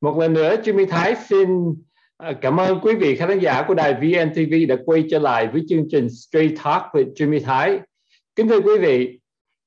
Một lần nữa, Jimmy Thái xin cảm ơn quý vị khán giả của đài VNTV đã quay trở lại với chương trình Straight Talk with Jimmy Thái. Kính thưa quý vị,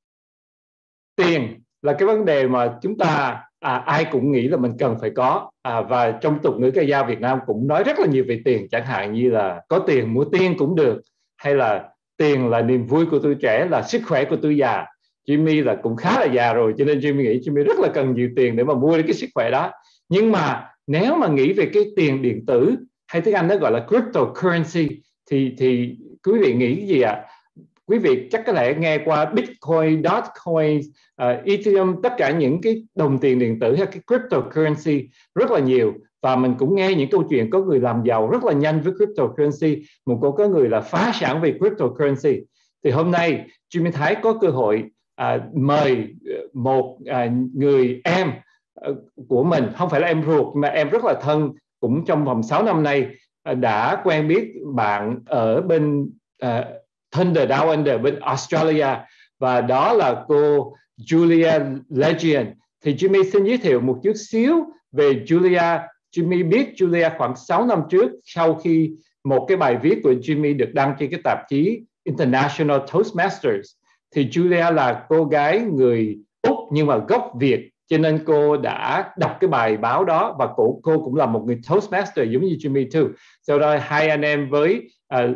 tiền là cái vấn đề mà chúng ta ai cũng nghĩ là mình cần phải có, và trong tục ngữ ca dao Việt Nam cũng nói rất là nhiều về tiền, chẳng hạn như là có tiền mua tiên cũng được, hay là tiền là niềm vui của tôi trẻ, là sức khỏe của tôi già. Jimmy là cũng khá là già rồi, cho nên Jimmy nghĩ Jimmy rất là cần nhiều tiền để mà mua được cái sức khỏe đó. Nhưng mà nếu mà nghĩ về cái tiền điện tử, hay tiếng Anh nó gọi là cryptocurrency, thì quý vị nghĩ cái gì ạ? Quý vị chắc có lẽ nghe qua Bitcoin, Dogecoin, Ethereum, tất cả những cái đồng tiền điện tử hay cái cryptocurrency rất là nhiều. Và mình cũng nghe những câu chuyện có người làm giàu rất là nhanh với cryptocurrency, một có người là phá sản về cryptocurrency. Thì hôm nay Jimmy Thái có cơ hội mời một người em của mình, không phải là em ruột mà em rất là thân, cũng trong vòng 6 năm nay đã quen biết bạn ở bên Thunder Down Under bên Australia, và đó là cô Julia Legian. Thì Jimmy xin giới thiệu một chút xíu về Julia. Jimmy biết Julia khoảng 6 năm trước, sau khi một cái bài viết của Jimmy được đăng trên cái tạp chí International Toastmasters. Thì Julia là cô gái người Úc nhưng mà gốc Việt, cho nên cô đã đọc cái bài báo đó, và cô cũng là một người Toastmaster giống như Jimmy too. Sau đó hai anh em với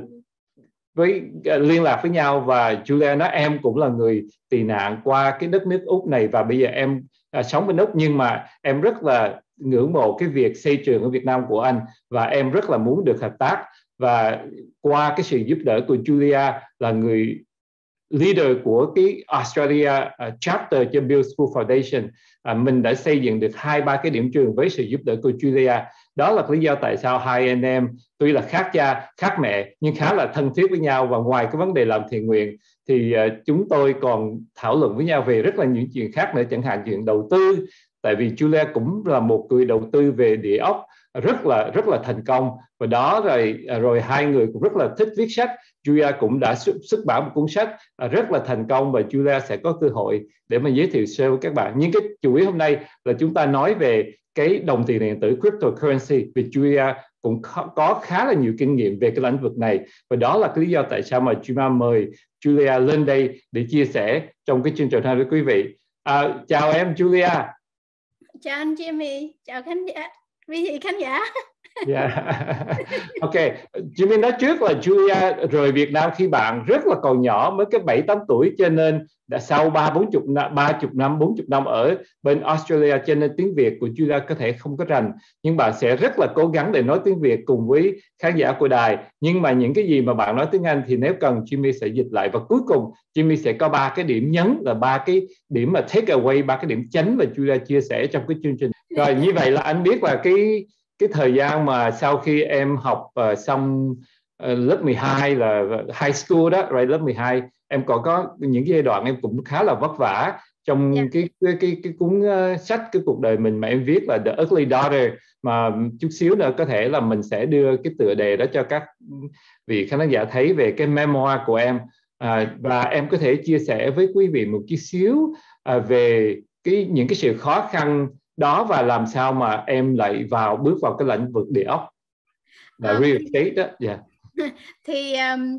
liên lạc với nhau, và Julia nói em cũng là người tị nạn qua cái đất nước Úc này, và bây giờ em sống bên Úc, nhưng mà em rất là ngưỡng mộ cái việc xây trường ở Việt Nam của anh, và em rất là muốn được hợp tác. Và qua cái sự giúp đỡ của Julia, là người leader của cái Australia chapter cho Build School Foundation, mình đã xây dựng được 2-3 cái điểm trường với sự giúp đỡ của Julia. Đó là lý do tại sao hai anh em tuy là khác cha khác mẹ nhưng khá là thân thiết với nhau. Và ngoài cái vấn đề làm thiện nguyện thì chúng tôi còn thảo luận với nhau về rất là những chuyện khác nữa, chẳng hạn chuyện đầu tư, tại vì Julia cũng là một người đầu tư về địa ốc rất là thành công. Và đó rồi hai người cũng rất là thích viết sách. Julia cũng đã xuất bản một cuốn sách rất là thành công, và Julia sẽ có cơ hội để mà giới thiệu sơ với các bạn. Nhưng cái chủ yếu hôm nay là chúng ta nói về cái đồng tiền điện tử cryptocurrency, vì Julia cũng có khá là nhiều kinh nghiệm về cái lĩnh vực này, và đó là cái lý do tại sao mà Julia mời Julia lên đây để chia sẻ trong cái chương trình này với quý vị. Chào em Julia. Chào anh Jimmy, chào khán giả, quý vị khán giả. Yeah. Ok, Jimmy nói trước là Julia rời Việt Nam khi bạn rất là còn nhỏ, mới cái 7-8 tuổi, cho nên đã sau 30 năm 40 năm ở bên Australia, cho nên tiếng Việt của Julia có thể không có rành, nhưng bạn sẽ rất là cố gắng để nói tiếng Việt cùng với khán giả của đài. Nhưng mà những cái gì mà bạn nói tiếng Anh thì nếu cần Jimmy sẽ dịch lại, và cuối cùng Jimmy sẽ có 3 cái điểm nhấn, là 3 cái điểm mà take away, 3 cái điểm chánh mà Julia chia sẻ trong cái chương trình. Rồi như vậy là anh biết là cái thời gian mà sau khi em học xong lớp 12 là high school đó, right, lớp 12 em còn có những giai đoạn em cũng khá là vất vả trong cái cuốn sách cái cuộc đời mình mà em viết là The Ugly Daughter, mà chút xíu nữa có thể là mình sẽ đưa cái tựa đề đó cho các vị khán giả thấy về cái memoir của em. Và em có thể chia sẻ với quý vị một chút xíu về những cái sự khó khăn đó, và làm sao mà em lại bước vào cái lĩnh vực địa ốc là real estate đó. Yeah. Thì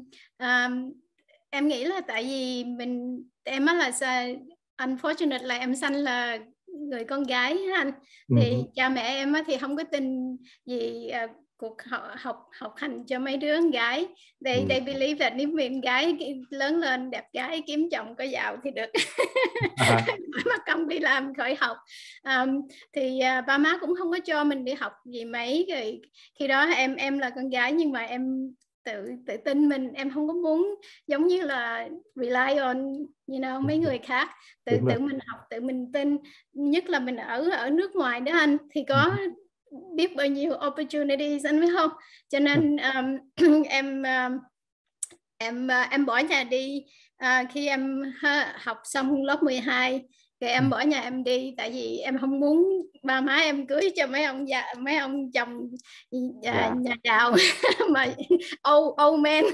em nghĩ là tại vì em là unfortunate là em sanh là người con gái anh, thì cha mẹ em thì không có tin gì cuộc học hành cho mấy đứa con gái. They believe that nếu mình gái lớn lên đẹp gái kiếm chồng có giàu thì được. Mà không đi làm khỏi học. Thì ba má cũng không có cho mình đi học gì mấy. Rồi khi đó em là con gái, nhưng mà em tự tin mình, em không có muốn giống như là rely on mấy người khác, tự mình học, tự mình tin, nhất là mình ở nước ngoài đó anh, thì có biết bao nhiêu opportunities anh biết không, cho nên em bỏ nhà đi khi em học xong lớp 12, Thì em bỏ nhà em đi, tại vì em không muốn ba má em cưới cho mấy ông chồng nhà giàu mà old man.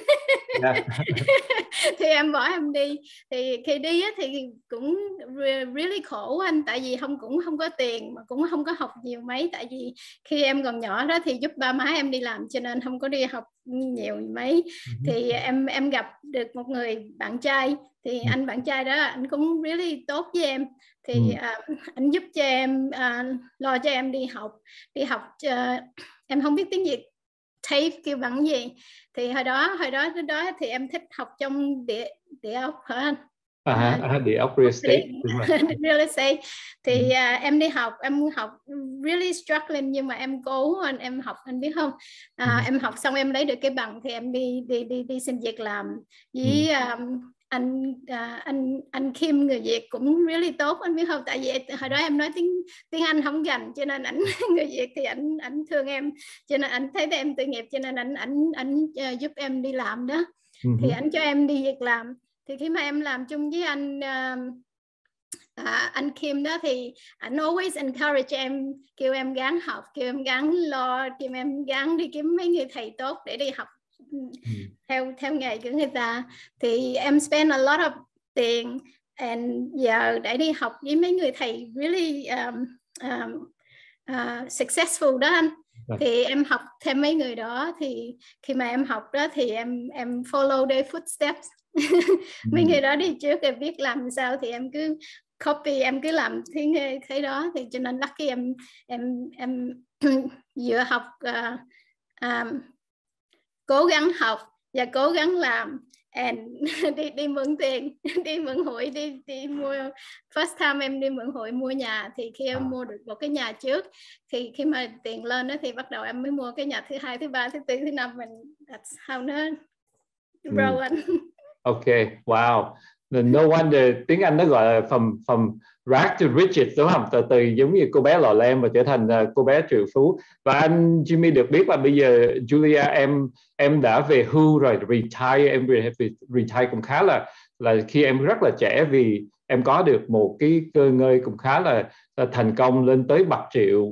Thì em bỏ em đi. Thì khi đi á, thì cũng really khổ anh, tại vì cũng không có tiền mà cũng không có học nhiều mấy, tại vì khi em còn nhỏ đó thì giúp ba má em đi làm cho nên không có đi học nhiều mấy. Thì em gặp được một người bạn trai, thì anh bạn trai đó anh cũng really tốt với em. Thì anh giúp cho em, lo cho em đi học. Em không biết tiếng Việt TAFE kêu bằng gì. Thì hồi đó thì em thích học trong địa ốc hả anh? Địa ốc real estate. Real estate. Thì em học really struggling, nhưng mà em cố em học, anh biết không? Em học xong em lấy được cái bằng thì em đi xin việc làm với anh Kim, người Việt cũng really tốt, anh biết không? Tại vì hồi đó em nói tiếng Anh không gành, cho nên ảnh người Việt thì ảnh thương em, cho nên ảnh thấy em tội nghiệp, cho nên ảnh giúp em đi làm đó. Thì ảnh cho em đi việc làm. Thì khi mà em làm chung với anh Kim đó, thì anh always encourage em, kêu em gắng học, kêu em gắng lo, kêu em gắng đi kiếm mấy người thầy tốt để đi học theo nghề của người ta. Thì em spend a lot of tiền and giờ để đi học với mấy người thầy really successful đó anh. Thì em học thêm mấy người đó. Thì khi mà em học đó thì em follow their footsteps. Mấy người đó đi trước, em biết làm sao thì em cứ copy, em cứ làm thế đó. Thì cho nên lucky em vừa học cố gắng học và cố gắng làm, and đi mượn tiền, đi mượn hội, đi mua. First time em đi mượn hội mua nhà. Thì khi em mua được một cái nhà trước, thì khi mà tiền lên đó thì bắt đầu em mới mua cái nhà thứ hai, thứ ba, thứ tư, thứ năm. Mình that's how nó grow anh. Okay, wow. No wonder tiếng Anh nó gọi là from rag to riches, đúng không? Từ giống như cô bé lò lem và trở thành cô bé triệu phú. Và anh Jimmy được biết là bây giờ Julia em đã về hưu rồi, retire, em retire cũng khá là khi em rất là trẻ, vì em có được một cái cơ ngơi cũng khá là thành công, lên tới bạc triệu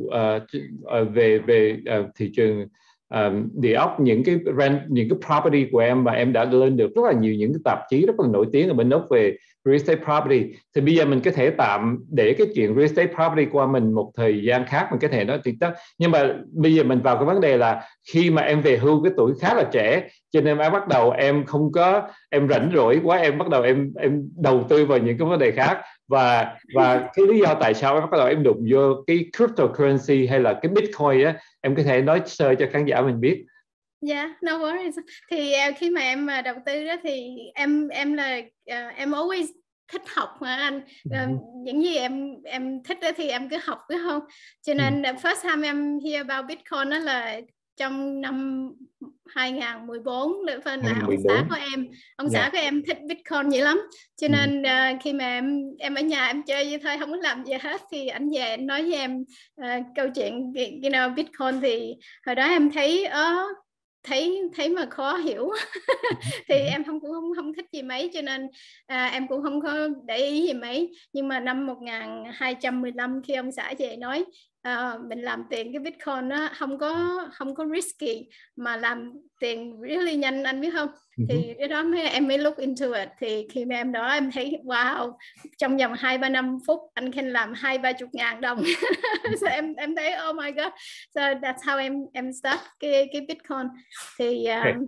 về thị trường địa ốc, những cái property của em, và em đã lên được rất là nhiều những cái tạp chí rất là nổi tiếng ở bên Úc về real estate property. Thì bây giờ mình có thể tạm để cái chuyện real estate property qua mình một thời gian khác, mình có thể nói thì nhưng mà bây giờ mình vào cái vấn đề là khi mà em về hưu cái tuổi khá là trẻ, cho nên em bắt đầu em không có, em rảnh rỗi quá, em bắt đầu em đầu tư vào những cái vấn đề khác. Và cái lý do tại sao em bắt đầu em đụng vô cái cryptocurrency hay là cái Bitcoin á, em có thể nói sơ cho khán giả mình biết. Yeah, no worries. Thì khi mà em đầu tư đó thì em là em always thích học mà anh. Những gì em thích đó thì em cứ học, phải không? Cho nên first time em hear about Bitcoin đó là trong năm 2014, là ông xã của em. Xã của em thích Bitcoin nhiều lắm. Cho nên khi mà em ở nhà em chơi vậy thôi, không có làm gì hết, thì anh về anh nói với em câu chuyện Bitcoin. Thì hồi đó em thấy thấy mà khó hiểu. Thì em cũng không thích gì mấy, cho nên em cũng không có để ý gì mấy. Nhưng mà năm 1215 khi ông xã về nói mình làm tiền cái Bitcoin nó không có risky, mà làm tiền really nhanh, anh biết không? Thì cái đó em mới look into it. Thì khi mà em đó em thấy wow, trong vòng 2-3 phút anh can làm 20-30 ngàn đồng. So em thấy oh my god. So that's how em start cái Bitcoin. Thì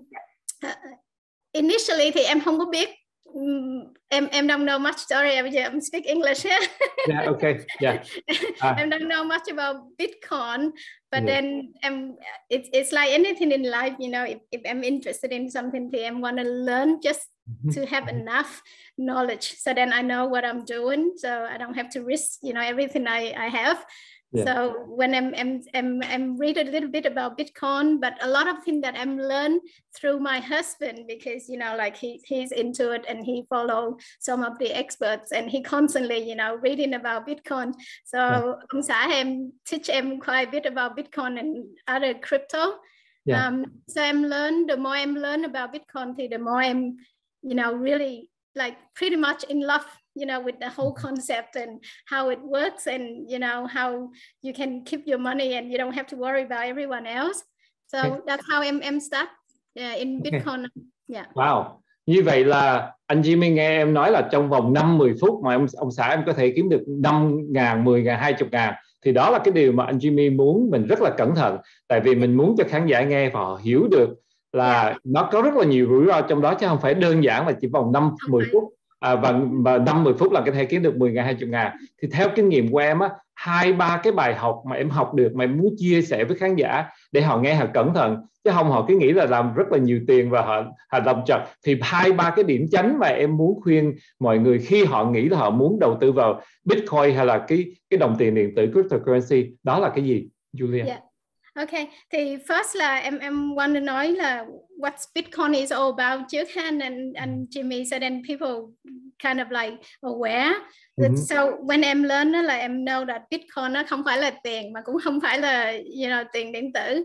initially thì em không có biết, em don't know much. Sorry, bây giờ em speak English. Yeah, okay. Yeah. Em don't know much about Bitcoin, but then it's like anything in life, if I'm interested in something, thì em want to learn just to have enough knowledge, so then I know what I'm doing, so I don't have to risk, everything I have. Yeah. So when I'm read a little bit about Bitcoin, but a lot of things that I'm learned through my husband, because like he's into it and he follow some of the experts and he constantly reading about Bitcoin. So ông xã em teach em quite a bit about Bitcoin and other crypto. So the more I'm learn about Bitcoin, the more I'm really like pretty much in love you know, with the whole concept and how it works, and you know how you can keep your money and you don't have to worry about everyone else. So that's how em start in Bitcoin. Yeah. Wow. Như vậy là anh Jimmy nghe em nói là trong vòng 5-10 phút mà ông xã em có thể kiếm được 5.000, 10.000, 20.000, thì đó là cái điều mà anh Jimmy muốn mình rất là cẩn thận, tại vì mình muốn cho khán giả nghe và họ hiểu được là nó có rất là nhiều rủi ro trong đó, chứ không phải đơn giản là chỉ vòng 5-10 phút và 5-10 phút là có thể kiếm được 10.000, 20.000. Thì theo kinh nghiệm của em á, 2-3 cái bài học mà em học được mà em muốn chia sẻ với khán giả để họ nghe họ cẩn thận, chứ không họ cứ nghĩ là làm rất là nhiều tiền và họ làm trật. Thì 2-3 cái điểm chánh mà em muốn khuyên mọi người khi họ nghĩ là họ muốn đầu tư vào Bitcoin hay là cái đồng tiền điện tử cryptocurrency, đó là cái gì, Julia? Yeah. Okay, thì first là em want to nói là what Bitcoin is all about trước ha, and Jimmy said and people kind of like aware. So when em learn là em know that Bitcoin nó không phải là tiền mà cũng không phải là tiền điện tử.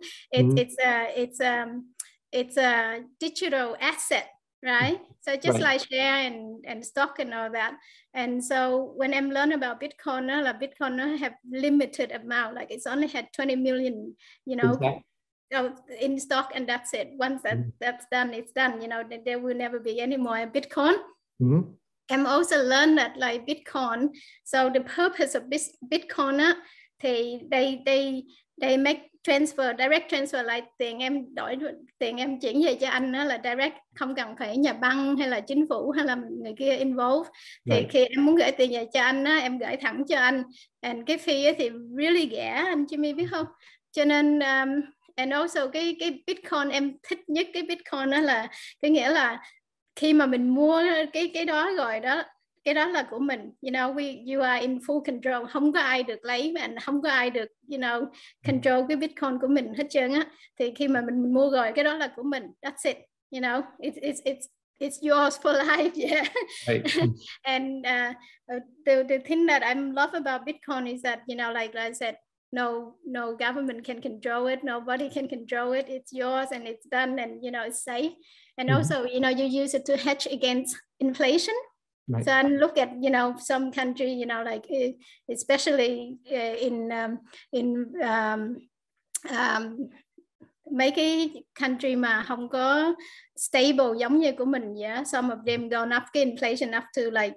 It's a digital asset, right? So just like share and stock and all that. And so when I'm learn about Bitcoin, Bitcoin have limited amount, like it's only had 20 million, in stock, and that's it. Once that's done, it's done. There will never be any more Bitcoin. I'm also learned that like Bitcoin. So the purpose of Bitcoin, thì they make transfer, direct transfer, like tiền em chuyển về cho anh đó là direct, không cần phải nhà băng hay là chính phủ hay là người kia involve. Thì khi em muốn gửi tiền về cho anh á, em gửi thẳng cho anh, and cái fee thì really rẻ, anh Jimmy biết không? Cho nên and also cái Bitcoin em thích nhất cái Bitcoin đó là cái nghĩa là khi mà mình mua cái đó rồi đó, cái đó là của mình, you are in full control, không có ai được lấy và không có ai được control cái Bitcoin của mình hết trơn á. Thì khi mà mình mua rồi, cái đó là của mình, that's it, it's yours for life. Yeah. And the thing that I love about Bitcoin is that like I said, no government can control it, nobody can control it, it's yours and it's done, and it's safe. And also you use it to hedge against inflation. So I look at some country, like especially in mấy cái country mà không có stable giống như của mình, some of them gone up cái inflation up to like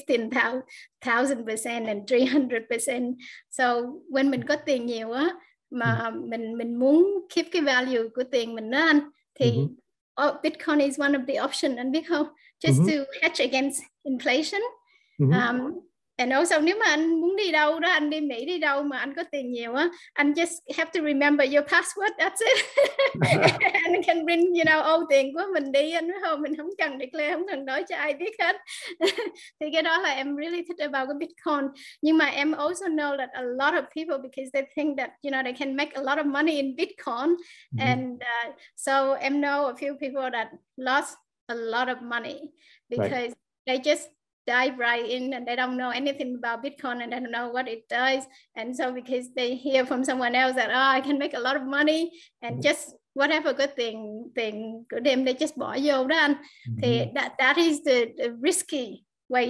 15,000% and 300%. So when mình có tiền nhiều á mà mình muốn keep cái value của tiền mình đó anh, thì Bitcoin is one of the option, anh biết không? Just to hedge against inflation. And also nếu mà anh muốn đi đâu đó, anh đi Mỹ đi đâu mà anh có tiền nhiều á, anh just have to remember your password, that's it. Anh can bring tiền của mình đi, anh biết không? Mình không cần declare, không cần nói cho ai biết hết. Thì cái đó là em really thích about cái Bitcoin. Nhưng mà em also know that a lot of people, because they think that they can make a lot of money in Bitcoin, and so em know a few people that lost a lot of money because they just dive right in and they don't know anything about Bitcoin and they don't know what it does. And so because they hear from someone else that I can make a lot of money and just whatever có tiền của them they just bỏ vô đó anh. Thì that is the risky way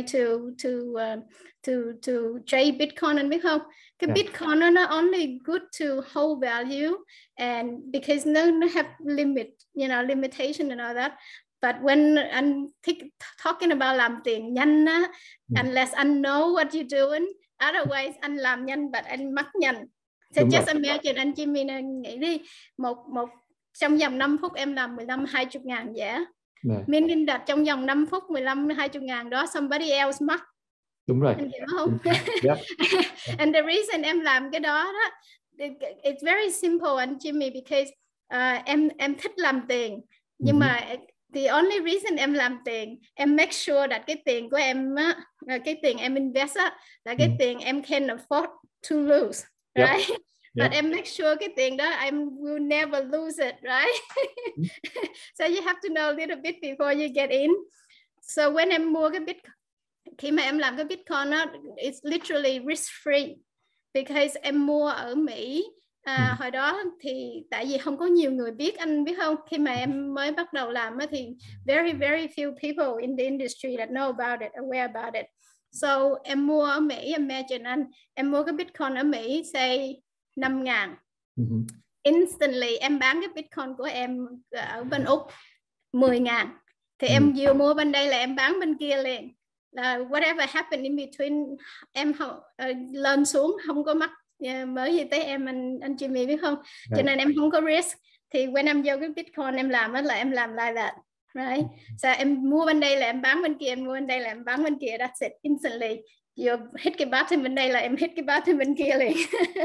to trade Bitcoin, anh biết không? Cái Bitcoin nó only good to hold value, and because nó have limitation and all that. But when I'm talking about làm tiền nhanh á, unless I know what you're doing, otherwise anh làm nhanh but anh mất nhanh. So just imagine, anh Jimmy nghĩ đi, một trong vòng 5 phút em làm 15-20 ngàn giá. Meaning that trong vòng 5 phút 15-20 ngàn đó somebody else mất. Đúng rồi. Anh hiểu không? And the reason em làm cái đó it's very simple, anh Jimmy, because em thích làm tiền. Nhưng mà the only reason em làm tiền, em make sure that cái tiền của em á, cái tiền em invest á, là cái tiền em can afford to lose, right? But em make sure cái tiền đó I will never lose it, right? So you have to know a little bit before you get in. So when em mua cái Bitcoin, khi mà em làm cái Bitcoin á, it's literally risk free, because em mua ở Mỹ. Hồi đó thì tại vì không có nhiều người biết, anh biết không, khi mà em mới bắt đầu làm thì very very few people in the industry that know about it, aware about it. So em mua ở Mỹ, imagine anh, em mua cái Bitcoin ở Mỹ say 5.000. Instantly em bán cái Bitcoin của em ở bên Úc 10.000. Thì em vừa mua bên đây là em bán bên kia liền. Là whatever happened in between, em lên xuống không có mắc mới gì tới em, anh Jimmy biết không? Cho nên em không có risk. Thì when em vô cái Bitcoin em làm là em làm like that, right? So em mua bên đây là em bán bên kia, em mua bên đây là em bán bên kia, that's it, instantly. Vừa hit cái button bên đây là em hit cái button bên kia liền.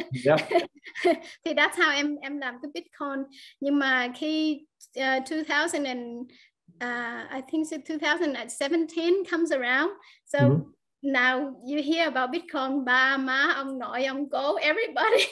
Thì that's how em làm cái Bitcoin. Nhưng mà khi 2000 and I think so 2017 comes around, so now you hear about Bitcoin, ba má ông nội ông cố everybody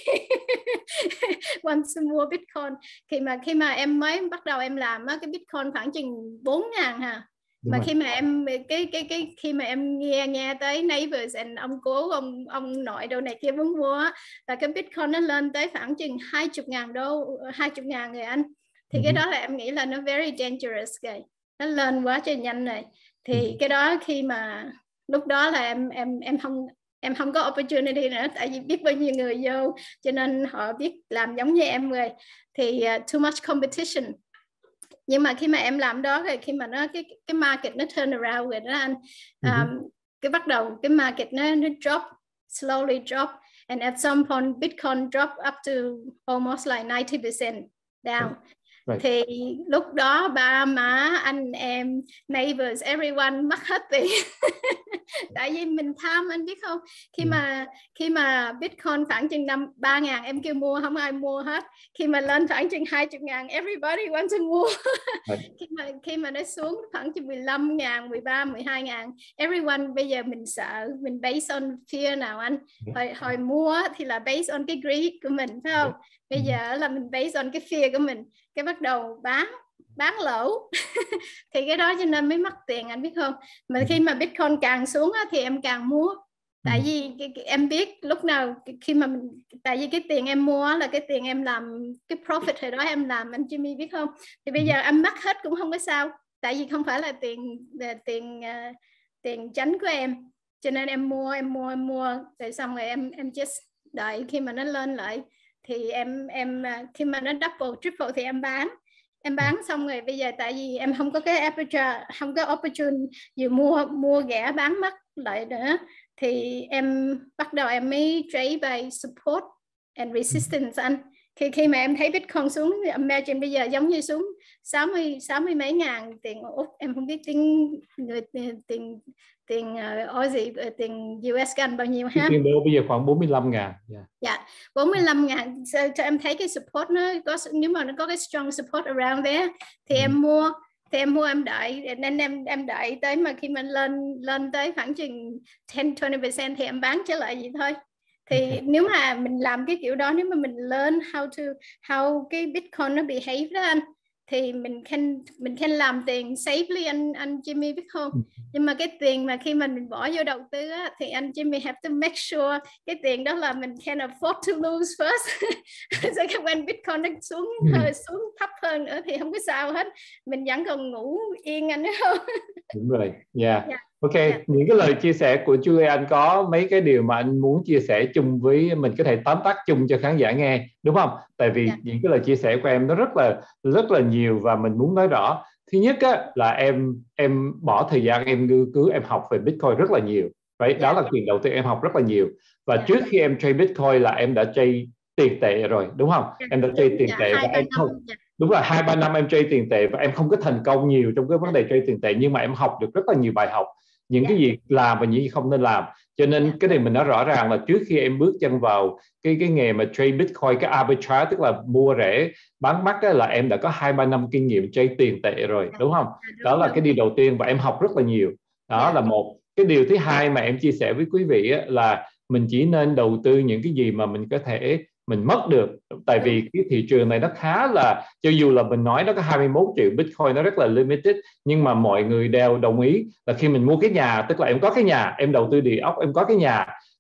wants to mua Bitcoin. Khi mà em mới bắt đầu em làm á, cái Bitcoin khoảng chừng 4.000 ha. Mà khi mà em khi mà em nghe tới neighbors and ông cố ông nội đâu này kia muốn mua á, là cái Bitcoin nó lên tới khoảng chừng 20.000 đô, 20.000 người anh. Thì cái đó là em nghĩ là nó very dangerous rồi, nó lên quá trời nhanh rồi. Thì cái đó khi mà lúc đó là em không có opportunity nữa, tại vì biết bao nhiêu người vô, cho nên họ biết làm giống như em rồi. Thì too much competition. Nhưng mà khi mà em làm đó rồi, khi mà nó cái market nó turn around rồi đó anh, cái bắt đầu cái market nó drop, slowly drop, and at some point Bitcoin drop up to almost like 90% down. Right. Thì lúc đó ba má anh em neighbors everyone mất hết tiền. Tại vì mình tham, anh biết không, khi mà Bitcoin khoảng chừng 3.000 em kêu mua không ai mua hết. Khi mà lên khoảng chừng 20.000 everybody wants to mua. Khi mà nó xuống khoảng chừng 15.000, 13, 12.000 everyone, bây giờ mình sợ, mình based on fear nào anh. Hồi mua thì là based on cái greed của mình, phải không? Bây giờ là mình based on cái fear của mình, cái bắt đầu bán lỗ. Thì cái đó cho nên mới mất tiền, anh biết không? Mà khi mà Bitcoin càng xuống á, thì em càng mua. Tại vì em biết lúc nào khi mà tại vì cái tiền em mua là cái tiền em làm cái profit hồi đó em làm, anh Jimmy biết không? Thì bây giờ em mất hết cũng không có sao, tại vì không phải là tiền chánh của em. Cho nên em mua rồi xong rồi em just đợi khi mà nó lên lại thì em khi mà nó double triple thì em bán xong rồi bây giờ tại vì em không có cái aperture, không có opportunity vừa mua rẻ bán mất lại nữa, thì em bắt đầu em mới trade by support and resistance anh. Khi mà em thấy Bitcoin xuống, imagine bây giờ giống như xuống 60 mấy ngàn tiền Úc, em không biết tiền Aussie, tiền US gần bao nhiêu ha? Tiền đô bây giờ khoảng 45.000. Dạ, 45.000. Cho em thấy cái support nó có, nếu mà nó có cái strong support around there thì em mua. Em đợi, nên em đợi tới mà khi mình lên tới khoảng chừng 10-20% thì em bán trở lại vậy thôi. Thì nếu mà mình làm cái kiểu đó, nếu mà mình learn how cái Bitcoin nó behave đó anh, thì mình can làm tiền safely, anh Jimmy biết không? Nhưng mà cái tiền mà khi mình bỏ vô đầu tư á, thì anh Jimmy have to make sure cái tiền đó là mình can afford to lose first. So when Bitcoin nó xuống thấp hơn nữa thì không có sao hết, mình vẫn còn ngủ yên, anh biết không? Đúng rồi, ok. Những cái lời chia sẻ của Julian có mấy cái điều mà anh muốn chia sẻ chung với mình, có thể tóm tắt chung cho khán giả nghe, đúng không? Tại vì những cái lời chia sẻ của em nó rất là nhiều và mình muốn nói rõ. Thứ nhất á, là em bỏ thời gian em nghiên cứu, em học về Bitcoin rất là nhiều. Đó là chuyện đầu tiên, em học rất là nhiều. Và trước khi em trade Bitcoin là em đã trade tiền tệ rồi, đúng không? Em đã trade tiền tệ và em không. Đúng là 2-3 năm em trade tiền tệ và em không có thành công nhiều trong cái vấn đề trade tiền tệ, nhưng mà em học được rất là nhiều bài học, những cái gì làm và những gì không nên làm. Cho nên cái này mình nói rõ ràng là trước khi em bước chân vào cái nghề mà trade Bitcoin, cái arbitrage tức là mua rẻ bán mắc đó, là em đã có 2-3 năm kinh nghiệm trade tiền tệ rồi, đúng không? Đó là cái điều đầu tiên và em học rất là nhiều. Đó là một. Cái điều thứ hai mà em chia sẻ với quý vị là mình chỉ nên đầu tư những cái gì mà mình có thể mình mất được. Tại vì cái thị trường này nó khá là, cho dù là mình nói nó có 21 triệu Bitcoin, nó rất là limited, nhưng mà mọi người đều đồng ý là khi mình mua cái nhà, tức là em có cái nhà, em đầu tư địa ốc, em có cái nhà,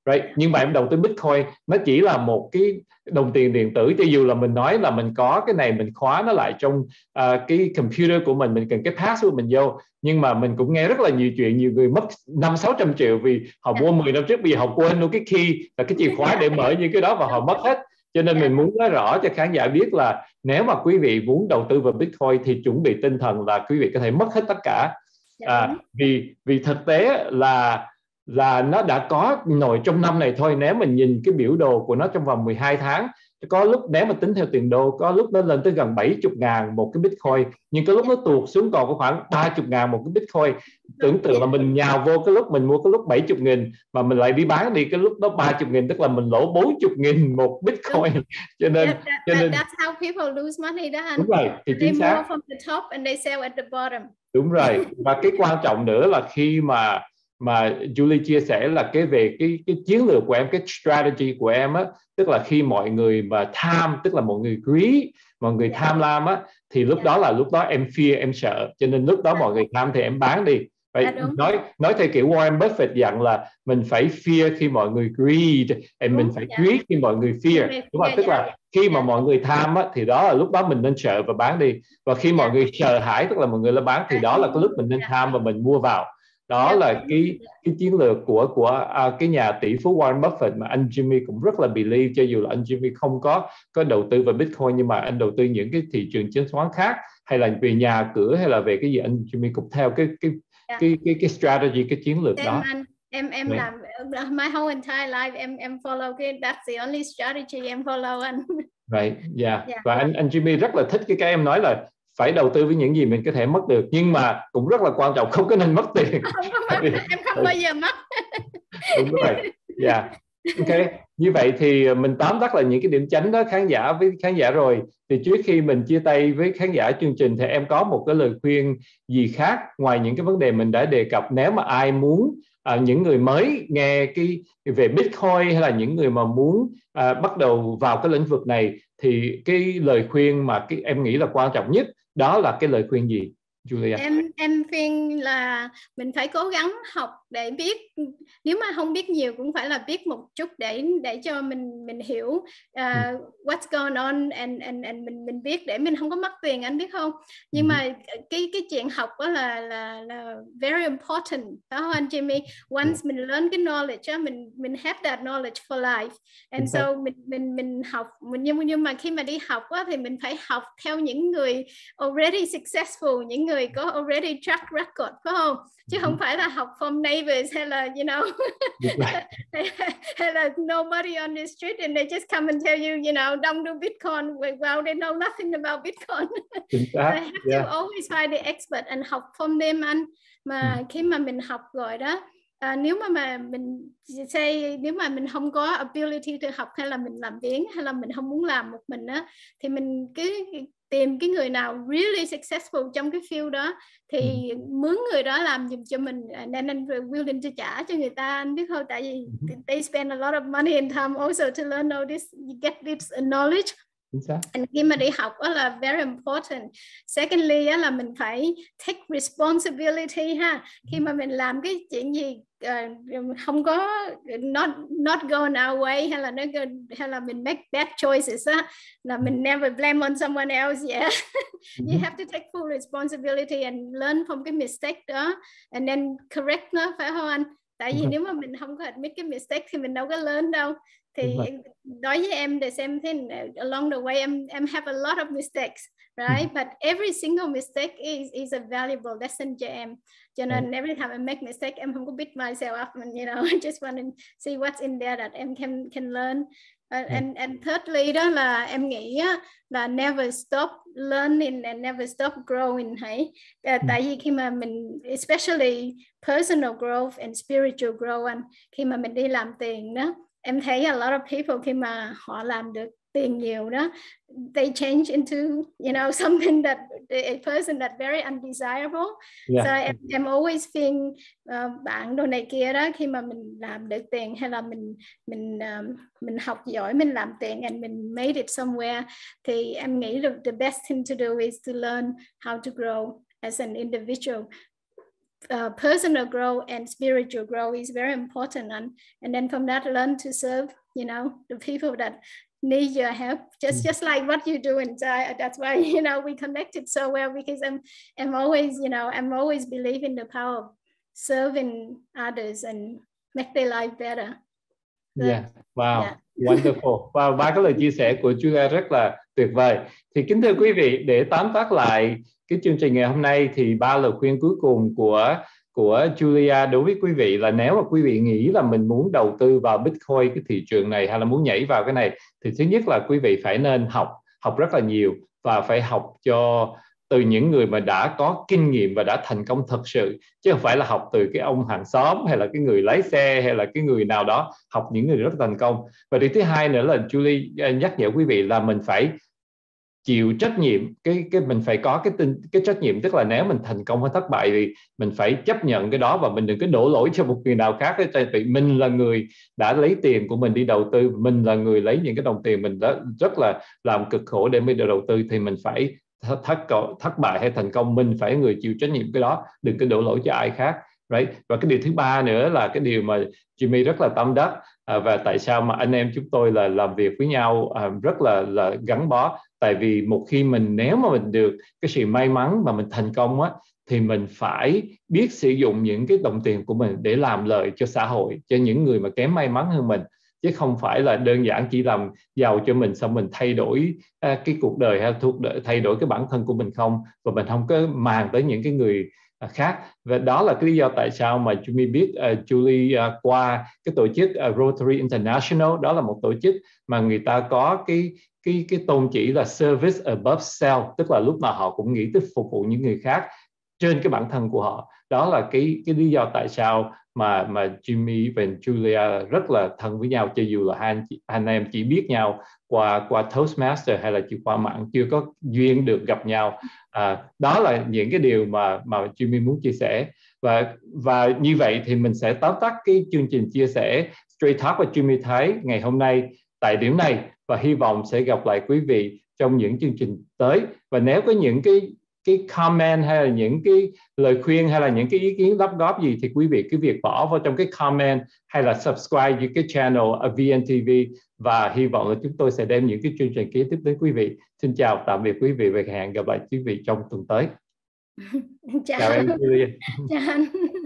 right? Nhưng mà em đầu tư Bitcoin nó chỉ là một cái đồng tiền điện tử, cho dù là mình nói là mình có cái này, mình khóa nó lại trong cái computer của mình cần cái password mình vô, nhưng mà mình cũng nghe rất là nhiều chuyện, nhiều người mất 500-600 triệu vì họ mua 10 năm trước, bây giờ họ quên luôn cái key là cái chìa khóa để mở những cái đó và họ mất hết. Cho nên mình muốn nói rõ cho khán giả biết là nếu mà quý vị muốn đầu tư vào Bitcoin thì chuẩn bị tinh thần là quý vị có thể mất hết tất cả. Vì thực tế là nó đã có nổi trong năm này thôi. Nếu mình nhìn cái biểu đồ của nó trong vòng 12 tháng, có lúc nếu mà tính theo tiền đô, có lúc nó lên tới gần 70.000 một cái Bitcoin, nhưng có lúc nó tuột xuống còn có khoảng 30.000 một cái Bitcoin. Tưởng tượng là mình nhào vô cái lúc mình mua cái lúc 70.000 mà mình lại đi bán đi cái lúc đó 30.000, tức là mình lỗ 40.000 một Bitcoin. Cho nên that's how people lose money đó anh. Đúng rồi, thì chính xác. They mua from the top and they sell at the bottom. Đúng rồi. Và cái quan trọng nữa là khi mà Julie chia sẻ là về cái chiến lược của em, cái strategy của em á, tức là khi mọi người mà tham, tức là mọi người greedy, mọi người tham lam á, thì lúc đó em fear, em sợ, cho nên lúc đó mọi người tham thì em bán đi. Vậy nói theo kiểu Warren Buffett dặn là mình phải fear khi mọi người greed, mình phải greed khi mọi người fear. Đúng không? Tức là khi mà mọi người tham á, thì đó là lúc đó mình nên sợ và bán đi, và khi mọi người sợ hãi, tức là mọi người là bán, thì đó là cái lúc mình nên tham và mình mua vào. Đó là cái chiến lược của cái nhà tỷ phú Warren Buffett mà anh Jimmy cũng rất là believe, cho dù là anh Jimmy không có đầu tư vào Bitcoin, nhưng mà anh đầu tư những cái thị trường chứng khoán khác, hay là về nhà cửa, hay là về cái gì, anh Jimmy cũng theo cái strategy, cái chiến lược đó. Em làm my whole entire life em follow that's the only strategy em follow anh. Right, Và anh Jimmy rất là thích cái em nói là phải đầu tư với những gì mình có thể mất được, nhưng mà cũng rất là quan trọng không có nên mất tiền. Em không bao giờ mất. Đúng rồi. Ok, như vậy thì mình tóm tắt là những cái điểm chánh đó với khán giả rồi. Thì trước khi mình chia tay với khán giả chương trình thì em có một cái lời khuyên gì khác ngoài những cái vấn đề mình đã đề cập, nếu mà ai muốn, những người mới nghe về Bitcoin, hay là những người mà muốn bắt đầu vào cái lĩnh vực này, thì cái lời khuyên mà em nghĩ là quan trọng nhất đó là cái lời khuyên gì, Julia? Em khuyên là mình phải cố gắng học để biết, nếu mà không biết nhiều cũng phải là biết một chút để cho mình hiểu what's going on, and mình biết để mình không có mất tiền, anh biết không? Nhưng mà cái chuyện học đó là very important, phải không anh Jimmy? Once mình learn cái knowledge, mình have that knowledge for life, and so mình học, nhưng mà khi mà đi học thì mình phải học theo những người already successful, những người có already track record, phải không? Chứ không phải là học from neighbors hay là hay là nobody on the street and they just come and tell you, don't do Bitcoin. Well, they know nothing about Bitcoin. So I have to always find the expert and học from them anh. Mà khi mà mình học rồi đó, nếu mà mình không có ability để học, hay là mình làm biếng, hay là mình không muốn làm một mình á, thì mình cứ tìm cái người nào really successful trong cái field đó, thì mướn người đó làm giùm cho mình, nên anh willing to trả cho người ta, anh biết không? Tại vì they spend a lot of money and time also to learn all this, get this knowledge. And khi mà đi học đó là very important. Secondly là mình phải take responsibility ha. Khi mà mình làm cái chuyện gì không có not going our way, hay là mình make bad choices á, là mình never blame on someone else. You have to take full responsibility and learn from cái mistake đó, and then correct nó, phải không anh? Tại vì nếu mà mình không có admit cái mistake thì mình đâu có learn đâu. Thì đối với em the same thing, along the way em have a lot of mistakes, right? But every single mistake is a valuable lesson cho em. Cho nên every time I make mistake, em không có beat myself up, and I just want to see what's in there that em can learn. And thirdly đó là em nghĩ là never stop learning and never stop growing. Tại vì khi mà mình, especially personal growth and spiritual growth, khi mà mình đi làm tiền đó, em thấy a lot of people khi mà họ làm được tiền nhiều đó, they change into something that a person that very undesirable. So em always feel bạn đồ này kia đó, khi mà mình làm được tiền, hay là mình học giỏi, mình làm tiền and mình made it somewhere, thì em nghĩ the best thing to do is to learn how to grow as an individual. personal growth and spiritual growth is very important, and then from that learn to serve, you know, the people that need your help, just like what you do inside. That's why, you know, we connected so well, because I'm always, you know, I'm always believe in the power of serving others and make their life better. Yeah, wow, yeah. wonderful. Wow, ba cái lời chia sẻ của Julia rất là tuyệt vời. Thì kính thưa quý vị, để tóm tắt lại cái chương trình ngày hôm nay thì ba lời khuyên cuối cùng của Julia đối với quý vị là nếu mà quý vị nghĩ là mình muốn đầu tư vào Bitcoin, cái thị trường này, hay là muốn nhảy vào cái này, thì thứ nhất là quý vị phải nên học rất là nhiều, và phải học từ những người mà đã có kinh nghiệm và đã thành công thật sự, chứ không phải là học từ cái ông hàng xóm hay là cái người lái xe hay là cái người nào đó, học những người rất thành công. Và điều thứ hai nữa là Julie nhắc nhở quý vị là mình phải chịu trách nhiệm, mình phải có cái trách nhiệm, tức là nếu mình thành công hay thất bại thì mình phải chấp nhận cái đó, và mình đừng có đổ lỗi cho một người nào khác. Tại vì mình là người đã lấy tiền của mình đi đầu tư, mình là người lấy những cái đồng tiền mình đã rất là làm cực khổ để mới đầu tư, thì mình phải thất bại hay thành công, mình phải người chịu trách nhiệm cái đó, đừng có đổ lỗi cho ai khác. Right? Và cái điều thứ ba nữa là cái điều mà Jimmy rất là tâm đắc, và tại sao mà anh em chúng tôi là làm việc với nhau rất là gắn bó. Tại vì một khi nếu mà mình được cái sự may mắn mà mình thành công á, thì mình phải biết sử dụng những cái đồng tiền của mình để làm lợi cho xã hội, cho những người mà kém may mắn hơn mình, chứ không phải là đơn giản chỉ làm giàu cho mình xong mình thay đổi cái cuộc đời hay thay đổi cái bản thân của mình không, và mình không có màng tới những cái người khác. Và đó là cái lý do tại sao mà Julie biết Julie qua cái tổ chức Rotary International. Đó là một tổ chức mà người ta có cái tôn chỉ là service above self, tức là lúc nào họ cũng nghĩ tới phục vụ những người khác trên cái bản thân của họ. Đó là cái lý do tại sao mà Jimmy và Julia rất là thân với nhau, cho dù là hai anh em chỉ biết nhau qua Toastmaster hay là chỉ qua mạng, chưa có duyên được gặp nhau. Đó là những cái điều mà Jimmy muốn chia sẻ. Và như vậy thì mình sẽ tóm tắt cái chương trình chia sẻ Straight Talk và Jimmy Thái ngày hôm nay tại điểm này, và hy vọng sẽ gặp lại quý vị trong những chương trình tới. Và nếu có những cái comment hay là những cái lời khuyên hay là những cái ý kiến đóng góp gì, thì quý vị cứ việc bỏ vào trong cái comment hay là subscribe với cái channel VNTV, và hy vọng là chúng tôi sẽ đem những cái chương trình kế tiếp đến quý vị. Xin chào tạm biệt quý vị và hẹn gặp lại quý vị trong tuần tới. Chào. Chào em Julia. Chào anh.